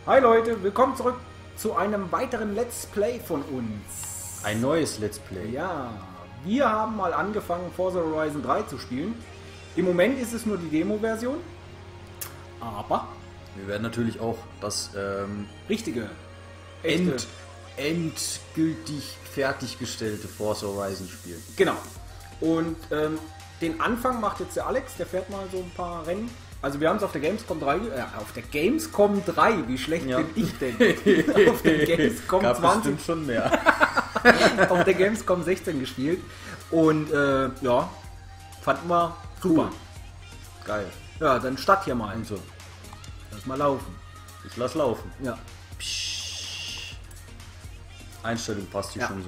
Hi Leute, willkommen zurück zu einem weiteren Let's Play von uns. Ein neues Let's Play. Ja, wir haben mal angefangen Forza Horizon 3 zu spielen. Im Moment ist es nur die Demo-Version, aber wir werden natürlich auch das richtige, endgültig fertiggestellte Forza Horizon spielen. Genau. Und den Anfang macht jetzt der Alex, der fährt mal so ein paar Rennen. Also wir haben es auf der Gamescom 3, auf der Gamescom 3, wie schlecht bin ich denn? Auf der Gamescom Gab 20 schon mehr. auf der Gamescom 16 gespielt. Und ja, fanden wir super. Cool. Geil. Ja, dann Start hier mal. Und so. Lass mal laufen. Ich lass laufen. Ja. Psch. Einstellung passt hier schon so.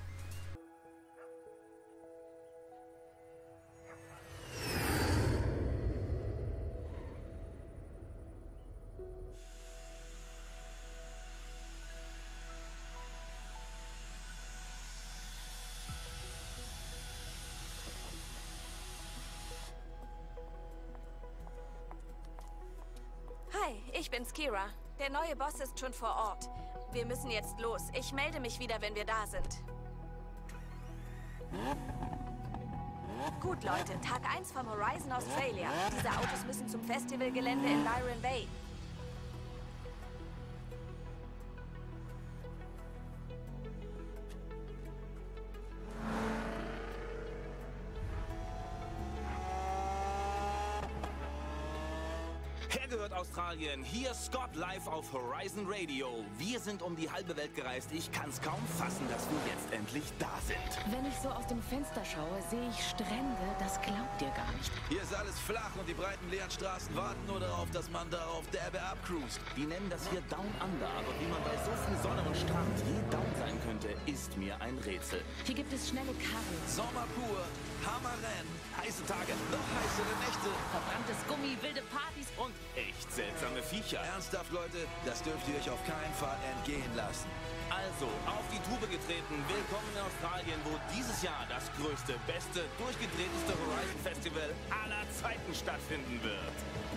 Hi, ich bin's Kira. Der neue Boss ist schon vor Ort. Wir müssen jetzt los. Ich melde mich wieder, wenn wir da sind. Gut, Leute. Tag 1 vom Horizon Australia. Diese Autos müssen zum Festivalgelände in Byron Bay. Hergehört Australien, hier Scott live auf Horizon Radio. Wir sind um die halbe Welt gereist. Ich kann's kaum fassen, dass wir jetzt endlich da sind. Wenn ich so aus dem Fenster schaue, sehe ich Strände, das glaubt ihr gar nicht. Hier ist alles flach und die breiten leeren Straßen warten nur darauf, dass man da auf der Ebbe abcruist. Die nennen das hier Down Under, aber wie man bei so viel Sonne und Strand je down sein könnte, ist mir ein Rätsel. Hier gibt es schnelle Karren, Sommer pur, Hammerrennen, heiße Tage, noch heißere Nächte. verbranntes Gummi, wilde Partys Und echt seltsame Viecher. Ernsthaft, Leute, das dürft ihr euch auf keinen Fall entgehen lassen. Also, auf die Tube getreten. Willkommen in Australien, wo dieses Jahr das größte, beste, durchgedrehteste Horizon Festival aller Zeiten stattfinden wird.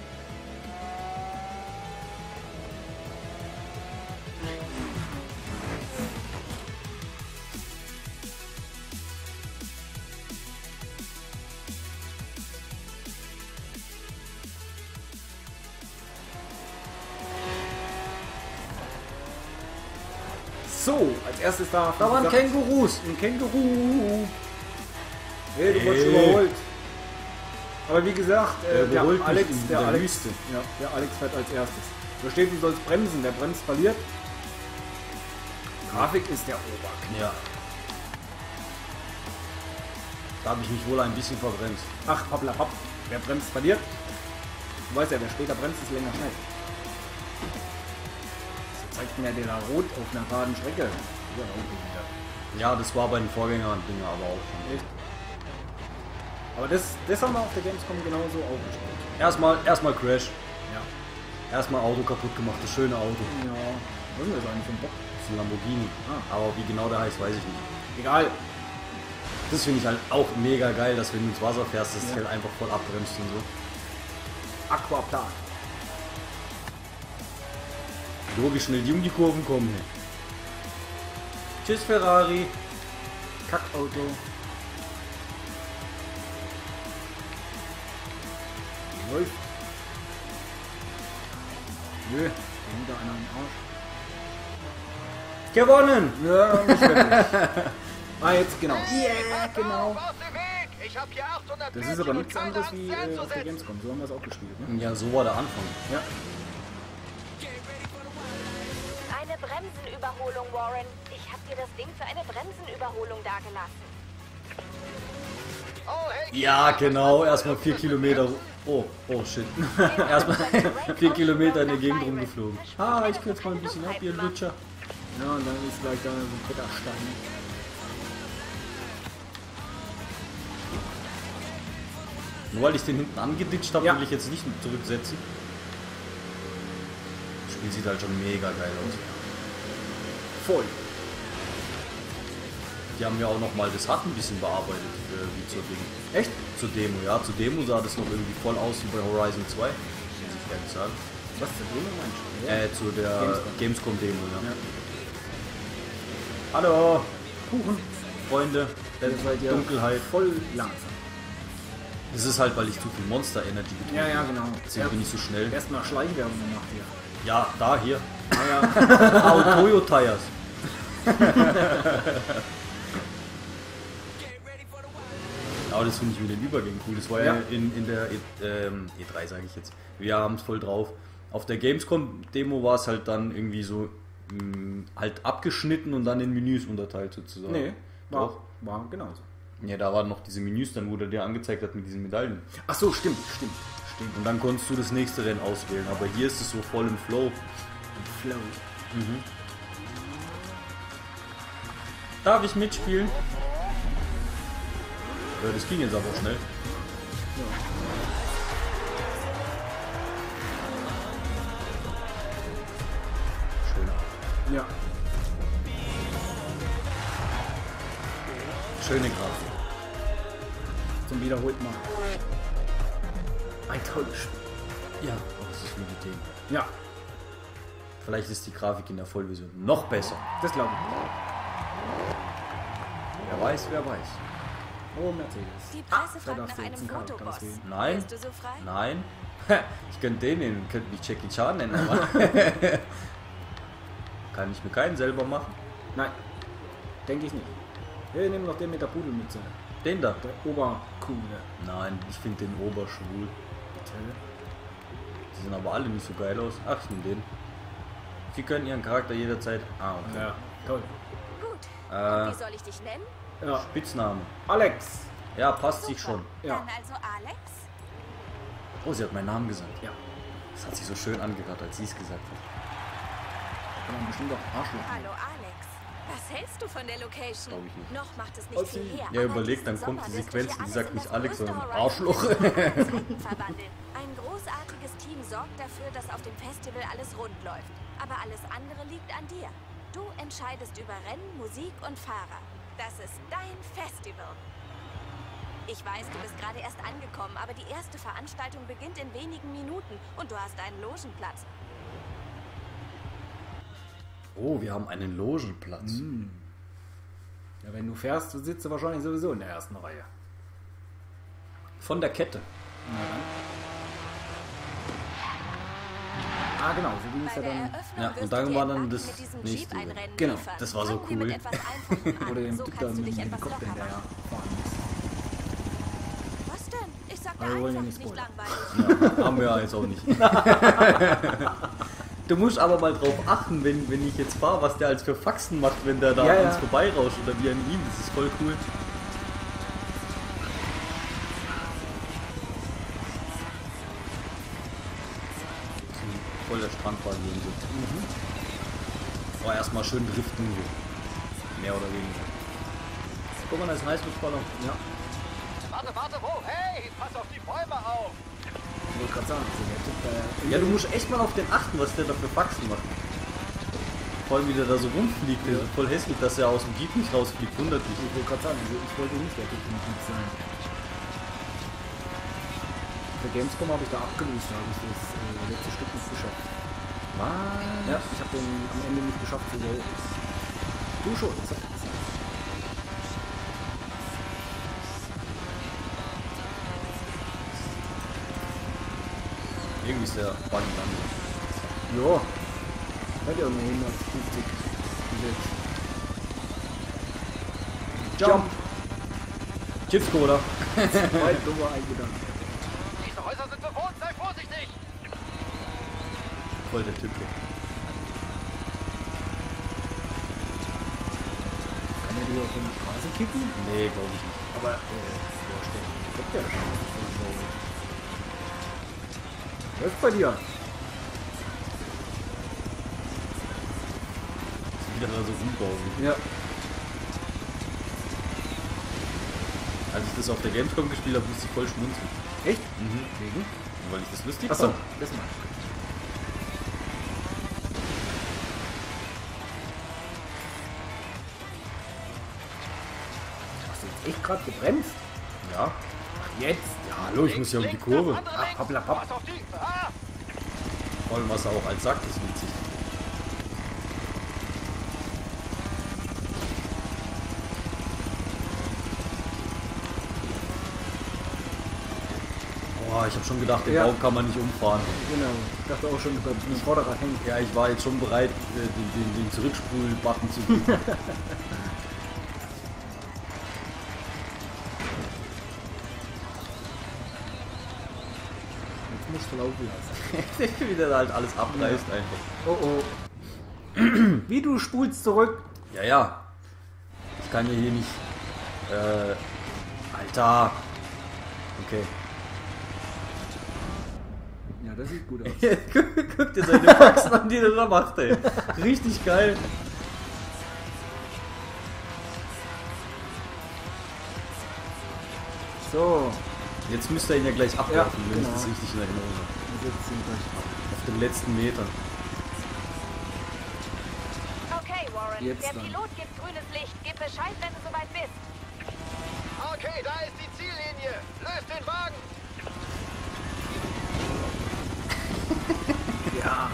So, als erstes da waren Kängurus. Ein Känguru. Hey, du Hey. wurdest überholt. Aber wie gesagt, der überholt mich Alex, in der der Alex, Wüste. ja, der Alex fährt als erstes. Da steht, du sollst bremsen. Der bremst verliert. Grafik ist der Oberknaller. Ja. Da habe ich mich wohl ein bisschen verbrennt. Ach, hoppla hopp. Wer bremst verliert. Du weißt ja, wer später bremst, ist länger schnell. So zeigt mir der da rot auf einer geraden Strecke. Ja, irgendwie wieder. Ja, das war bei den Vorgängern-Dinger aber auch schon. Echt? Aber das haben wir auf der Gamescom genauso auch gespielt. Erstmal Crash. Ja. Erstmal Auto kaputt gemacht, das schöne Auto. Ja. Was ist denn das eigentlich für ein Bock? Das ist ein Lamborghini. Ah. Aber wie genau der heißt, weiß ich nicht. Egal. Das finde ich halt auch mega geil, dass wenn du ins Wasser fährst, das Ja. halt einfach voll abbremst und so. Aquaplan. Logisch schnell die um die Kurven kommen. Tschüss Ferrari. Kackauto. Läuft. Nö, hängt da einer am Gewonnen! Arsch. Ja, nicht wirklich. Ah, jetzt genau. Ja, genau. Das ist aber nichts anderes wie auf der Gamescom. So haben wir es auch gespielt. Ne? Ja, so war der Anfang. Ja. Eine Bremsenüberholung, Warren. Ich hab dir das Ding für eine Bremsenüberholung dagelassen. Ja, genau. Erstmal 4 Kilometer. Oh shit. Erstmal 4 Kilometer in der Gegend rumgeflogen. Ah, ich kürze mal ein bisschen ab, ihr Lutscher. Ja, und dann ist gleich da so ein fetter Stein. Nur weil ich den hinten angeditscht habe, Ja. will ich jetzt nicht zurücksetzen. Das Spiel sieht halt schon mega geil aus. Voll. Die haben ja auch nochmal das Rad ein bisschen bearbeitet, wie zur Ding. Echt? Zur Demo, ja. Zur Demo sah das noch irgendwie voll aus wie bei Horizon 2, muss ich ehrlich sagen. Was zur Demo meinst du? Zu der Gamescom-Demo, ja. Hallo, Kuchen. Freunde, Ihr seid ja Dunkelheit. voll langsam. Das ist halt, weil ich zu viel Monster Energy getrunken Ja, ja, habe. genau. Deswegen bin ich so schnell. Erstmal Schleichwerbung gemacht hier. Ja, da, hier. Ah, ja. Toyo Tires. Aber das finde ich mit den Übergängen cool. Das war ja, Ja. in der E3, sage ich jetzt. Wir haben es voll drauf. Auf der Gamescom-Demo war es halt dann irgendwie so halt abgeschnitten und dann in Menüs unterteilt sozusagen. Nee, Doch. war genauso. Ja, da waren noch diese Menüs dann, wo der dir angezeigt hat mit diesen Medaillen. Ach so, stimmt. Und dann konntest du das nächste Rennen auswählen. Aber hier ist es so voll im Flow. Flow. Darf ich mitspielen? Ja, das ging jetzt aber auch schnell. Schöner. Ja. Schöne Grafik. Zum wiederholten Mal. Ein tolles Spiel. Ja, aber es ist legitim. Ja, Vielleicht ist die Grafik in der Vollversion noch besser. das glaube ich. Wer weiß, wer weiß. Oh, Mercedes. Die Presse da fragt darfst nach du jetzt einem einen Charakter Fotoboss. auswählen. Nein. Bist du so frei? Nein. Ich könnte den nehmen, könnte mich Jackie Chan nennen, aber kann ich mir keinen selber machen. Nein, denke ich nicht. Wir nehmen noch den mit der Pudelmütze. Den da. Der Obercoole. Nein, ich finde den Oberschwul. Bitte. Die sehen aber alle nicht so geil aus. Ach, ich nehme den. Sie können ihren Charakter jederzeit. Ah, okay. Ja, toll. Gut. Äh. Und wie soll ich dich nennen? Ja, Spitzname. Alex. Ja, passt sich schon. Ja. Dann also Alex? Oh, sie hat meinen Namen gesagt. Ja, Das hat sich so schön angehört, als sie es gesagt hat. kann man bestimmt auch Arschloch. Hallo Alex. Was hältst du von der Location? Glaub ich nicht. Noch macht es nicht viel her. Ja, aber überleg, diesen dann kommt die Sommer wirst du Sequenz, hier die alles sagt in nicht das Alex, größte sondern Horizon Arschloch. aller Zeiten verwandeln. Ein großartiges Team sorgt dafür, dass auf dem Festival alles rund läuft. Aber alles andere liegt an dir. Du entscheidest über Rennen, Musik und Fahrer. Das ist dein Festival. Ich weiß, du bist gerade erst angekommen, aber die erste Veranstaltung beginnt in wenigen Minuten und du hast einen Logenplatz. Oh, wir haben einen Logenplatz. Ja, wenn du fährst, sitzt du wahrscheinlich sowieso in der ersten Reihe. Von der Kette. Ah, genau, so ging es Bei ja der dann. Eröffnung Ja, und wirst dann du dir war im dann Park das mit diesem nächste Jeep ein Rennen. Rennen Genau, liefern. das war so Fangen wir cool. mit etwas Einfachem an. Oder den So Typ da kannst du mit dich dem etwas Helikopter locker hinterher machen. fahren muss. Was denn? Ich sagte Aber wir wollen ja einfach, nicht nicht spoilern. langweilig. Ja, haben wir ja jetzt auch nicht. Du musst aber mal drauf achten, wenn ich jetzt fahre, was der als für Faxen macht, wenn der da Ja, an uns ja. vorbeirauscht oder wie an ihm. Das ist voll cool. Voll der Strandbahn hier so. War erstmal schön driften hier. Mehr oder weniger. Guck mal, da ist ein Heißluftballon. Ja. Warte, wo? Hey, pass auf die Bäume auf! Ich wollte gerade sagen, also der Typ da. Ja, du musst echt mal auf den achten, was der da für Faxen macht. Vor allem, wie der da so rumfliegt. Der ist voll hässlich, dass er aus dem Jeep nicht rausfliegt. Wundert mich. Ich wollte gerade sagen, also ich wollte nicht der Typ nicht sein. Bei Gamescom habe ich da abgelöst, da habe ich das letzte Stück nicht geschafft. Was? Ja, ich habe den am Ende nicht geschafft zu Geld. Du schon, das hab ich gesagt. Irgendwie ist der Buggy lang. Ja, hat ja nur 150 gesetzt. Jump! Chips Cola. Weit dummer eingegangen. Diese Häuser sind bewohnt, sei vorsichtig! Voll der Typ hier. Kann er die auf die Straße kicken? Nee, glaube ich nicht. Aber, vorstellen. Kommt ja schon. Was ist bei dir? Wieder da so rumbauen. Ja. Als ich das auf der Gamescom gespielt habe, musste ich voll schmunzeln. Echt? Wegen? Weil ich das lustig Achso, fand. das mal. Hast du jetzt echt gerade gebremst? Ja. Jetzt? Ja, hallo, ich muss ja um die Kurve. Ach, hoppla, hopp. Pass auf die! Ah! Vollwasser auch als Sack ist witzig. Boah, ich habe schon gedacht, den Baum kann man nicht umfahren. Genau, ich dachte auch schon, dass ein Vorderrad hängt. Ja, ich war jetzt schon bereit, den Zurückspul-Button zu drücken. Jetzt musst du laufen lassen. Wie der halt alles abreißt einfach. Oh oh. Wie du spulst zurück. Ja, ja. Ich kann ja hier nicht... Alter. Okay. Ja, das sieht gut aus. Guck dir seine Faxen an, die der da macht, ey. Richtig geil. So. Jetzt müsste er ihn ja gleich abwerfen, Ja, wenn genau. ich das richtig in Erinnerung habe. Jetzt sind wir. Auf den letzten Metern. Okay, Warren. Jetzt der dann. Pilot gibt grünes Licht. Gib Bescheid, wenn du soweit bist. Okay, da ist die Ziellinie. Löst den Wagen. Ja.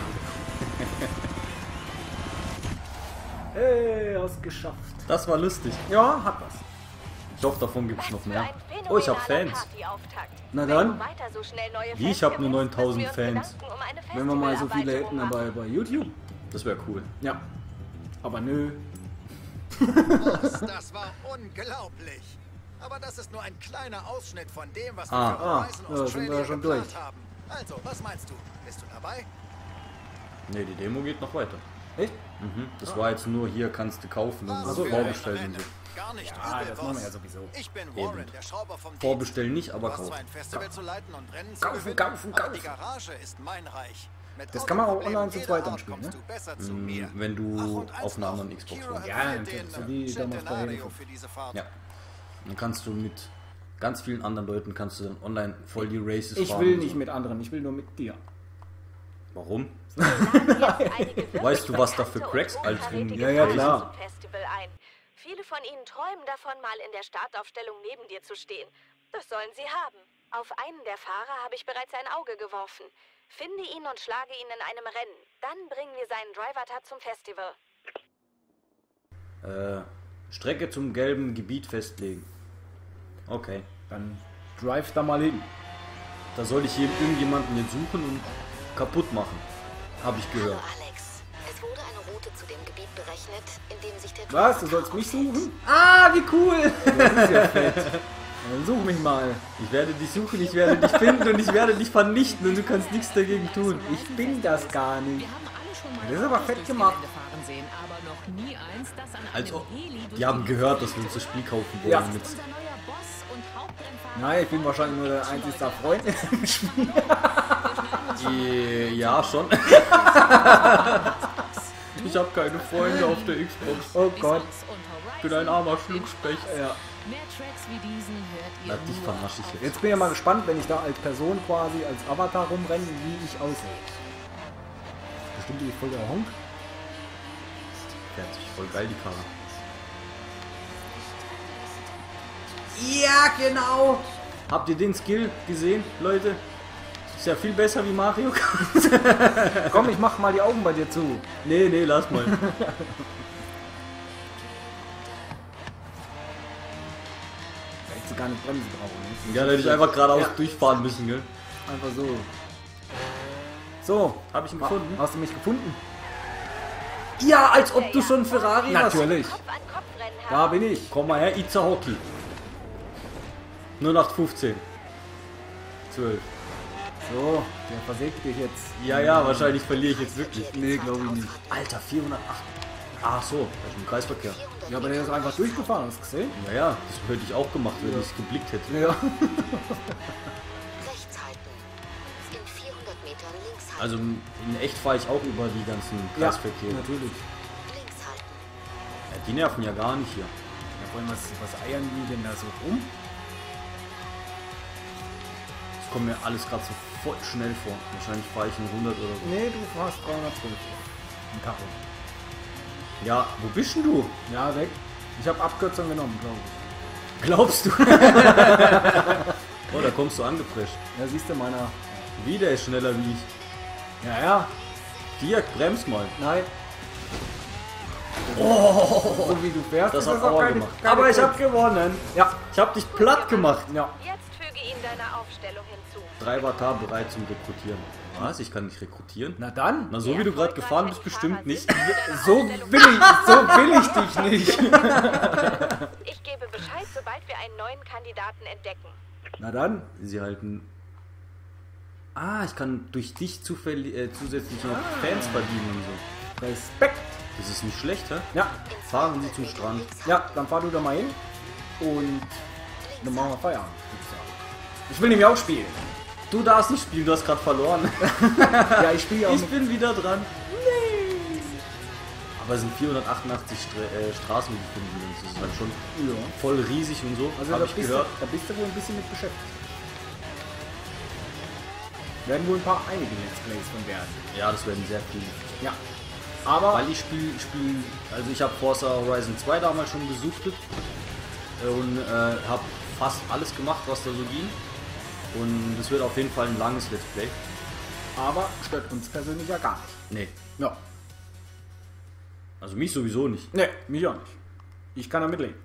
Hey, hast geschafft. Das war lustig. Ja, hat was. Ich hoffe, davon gibt es noch Was für mehr. ein Oh, ich habe phänomenaler Fans. Partyauftakt. Na Wenn dann. du weiter so schnell neue Wie, ich hab Fans nur gewinnst, 9000 müssen wir uns Fans. Gedanken um eine Wenn wir mal so viele hätten Festivalerweiterung bei YouTube. Das wäre cool. Ja. Aber nö. Das war unglaublich. Aber das ist nur ein kleiner Ausschnitt von dem, was Ah. wir für Horizon Ja, sind wir Australia schon geplant durch. haben. Also, was meinst du? Bist du dabei? Ne, die Demo geht noch weiter. Echt? Das war jetzt nur hier, kannst du kaufen und so für vorbestellen ein und so. Gar nicht Ja, übel, das machen wir Boss. ja sowieso. Ich bin Warren, der Schrauber vom Team. Vorbestellen nicht, aber Du hast kaufen. zwar ein Festival zu leiten und Rennen zu Kaufen, gewinnen, kaufen, aber kaufen. die Garage ist mein Reich. Mit Das kann man auch Autoproblemen online zu jeder zweit Art anspielen, kommst ne? du besser zu mir. Wenn Ach, du und eins auf einer noch. anderen Xbox Kira warst. Ja, empfiehlt natürlich, den, so wie damals bei Centenario Halo. für diese Fahrt. Ja. Dann kannst du mit ganz vielen anderen Leuten kannst du dann online voll die Races Ich fahren. will und nicht so. mit anderen, ich will nur mit dir. Warum? Weißt Weißt du, was da für Cracks als Ja, ja, klar. Festival ein. Viele von ihnen träumen davon, mal in der Startaufstellung neben dir zu stehen. Das sollen sie haben. Auf einen der Fahrer habe ich bereits ein Auge geworfen. Finde ihn und schlage ihn in einem Rennen. Dann bringen wir seinen Driver-Tat zum Festival. Strecke zum gelben Gebiet festlegen. Okay. Dann drive da mal hin. Da soll ich hier irgendjemanden jetzt suchen und kaputt machen. Habe ich Hallo gehört. Alex, es wurde eine Route zu dem Gebiet berechnet, in dem sich der Was? Du Driver sollst mich aufhält. suchen? Ah, wie cool! Das ist ja fett. Dann such mich mal. Ich werde dich suchen, ich werde dich finden und ich werde dich vernichten und du kannst nichts dagegen tun. Ich bin das gar nicht. Wir haben alle schon mal Das ist aber Autos fett durchs gemacht. Gelände fahren sehen, aber noch nie eins, das an einem Also, Heli durch die haben die gehört, Luft dass wir uns das Spiel kaufen wollen. Ja. Mit Unser neuer Boss und Hauptrennfahrer. Nein, ich bin wahrscheinlich nur der einzige Freund im Spiel. ja, schon. Ich habe keine Freunde auf der Xbox. Oh Gott. Ich bin ein armer Schluckspecht. Ja. Mehr Tracks wie diesen hört ihr Na, dich nur verarsche ich jetzt. Jetzt bin ich ja mal gespannt, wenn ich da als Person quasi, als Avatar rumrenne, wie ich aussehe. Bestimmt bin ich voll der Honk. Fährt sich voll geil, die Karre. Ja, genau. Habt ihr den Skill gesehen, Leute? Ist ja viel besser wie Mario Kart. Komm, ich mach mal die Augen bei dir zu. Nee, lass mal. Da hättest du gar nicht bremsen brauchen. Ne? Ja, da hätte ich einfach geradeaus Ja. durchfahren müssen, gell? Einfach so. So, Hab ich ihn gefunden? Hast du mich gefunden? Ja, als ob du schon Ferrari hast. Natürlich. Kopf-an-Kopf-Rennen Da haben. bin ich. Komm mal her, Itza Hockey. 0815. 12. So, der versägt dich jetzt. Ja, wahrscheinlich verliere ich jetzt wirklich. Nee, glaube ich nicht. Alter, 408. Ach so, das ist ein Kreisverkehr. Ja, aber der ist einfach durchgefahren, hast du gesehen? Ja, das hätte ich auch gemacht, wenn ich es geblickt hätte. Ja. Rechts halten. In 400 Metern links halten. Also in echt fahre ich auch über die ganzen Ja, Kreisverkehre. natürlich. Links halten. Ja, die nerven ja gar nicht hier. Ja, vor allem, was eiern die denn da so rum? Das kommt mir alles gerade so voll schnell vor. Wahrscheinlich fahre ich in 100 oder so. Nee, du fährst 312. Ein Tacho. Ja, wo bist denn du? Ja, weg. Ich habe Abkürzung genommen, glaube ich. Glaubst du? Oh, da kommst du angeprescht. Ja, siehst du, meiner. Wie, der ist schneller wie ich. Ja. Dirk, bremst mal. Nein. Oh, so wie du fährst. Das ist hat auch Aua gemacht. Aber ich habe gewonnen. Ja. Ich habe dich platt gemacht. Ja. Jetzt füge ihn deiner Aufstellung hinzu. 3 Vatar bereit zum Rekrutieren. Was? Ich kann nicht rekrutieren? Na dann. Na, so wie du gerade gefahren bist, bestimmt nicht. So will ich dich nicht. Ich gebe Bescheid, sobald wir einen neuen Kandidaten entdecken. Na dann. Sie halten... Ah, ich kann durch dich zusätzlich noch Fans verdienen und so. Respekt. Das ist nicht schlecht, hä? Ja. Fahren Sie zum Strand. Ja, dann fahr du da mal hin. Und dann machen wir Feierabend. Ich will nämlich auch spielen. Du darfst nicht spielen, du hast gerade verloren. Ja, ich spiele auch Ich mit. bin wieder dran. Nee. Aber es sind 488 Straßen, die wir finden. Das ist halt schon voll riesig und so. Also Hab da ich bist, gehört. da bist du wohl ein bisschen mit beschäftigt. Werden wohl einige Let's Plays von werden. Ja, das werden sehr viele. Ja. Aber Weil ich spiele, also ich habe Forza Horizon 2 damals schon gesuchtet und habe fast alles gemacht, was da so ging. Und es wird auf jeden Fall ein langes Let's Play. aber stört uns persönlich ja gar nicht. Nee, Ja. also mich sowieso nicht. Nee, mich auch nicht. Ich kann damit leben.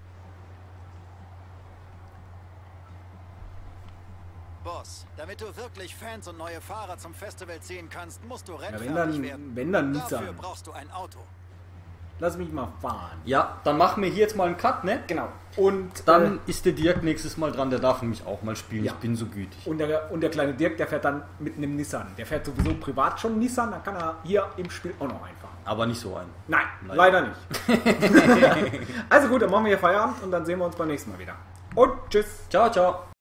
Boss, damit du wirklich Fans und neue Fahrer zum Festival ziehen kannst, musst du Ja, rennfertig werden. wenn dann Dafür Nissan. brauchst du ein Auto. Lass mich mal fahren. Ja, dann machen wir hier jetzt mal einen Cut, ne? Genau. Und Dann ist der Dirk nächstes Mal dran, der darf nämlich auch mal spielen. Ja. Ich bin so gütig. und der kleine Dirk, der fährt dann mit einem Nissan. Der fährt sowieso privat schon Nissan, dann kann er hier im Spiel auch noch einfahren. Aber nicht so einen. Nein, leider nicht. Also gut, dann machen wir hier Feierabend und dann sehen wir uns beim nächsten Mal wieder. Und tschüss. Ciao, ciao.